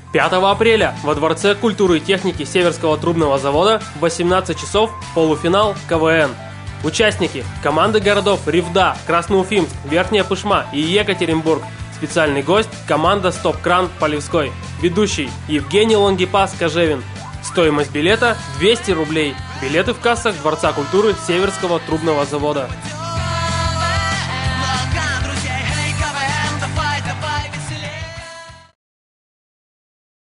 5 апреля во Дворце культуры и техники Северского трубного завода в 18 часов полуфинал КВН. Участники – команды городов Ревда, Красноуфимск, Верхняя Пышма и Екатеринбург. Специальный гость – команда «Стоп-кран» Полевской. Ведущий – Евгений Лонгипас Кожевин. Стоимость билета – 200 рублей. Билеты в кассах Дворца культуры Северского трубного завода.